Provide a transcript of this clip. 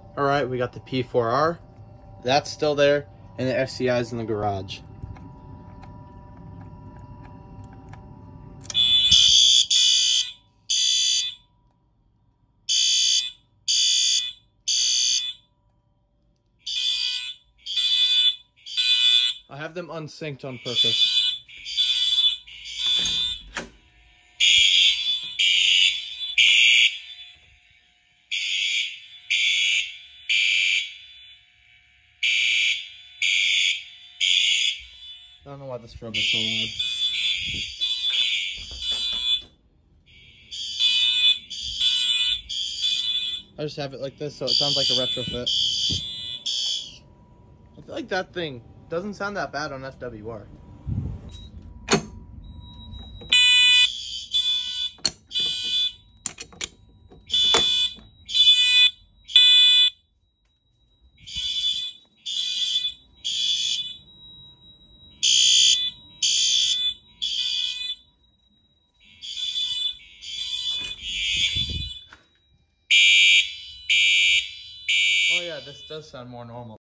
Alright, we got the P4R. That's still there, and the SCI's in the garage. I have them unsynced on purpose. I don't know why the strobe is so loud. I just have it like this so it sounds like a retrofit. I feel like that thing doesn't sound that bad on FWR. Oh yeah, this does sound more normal.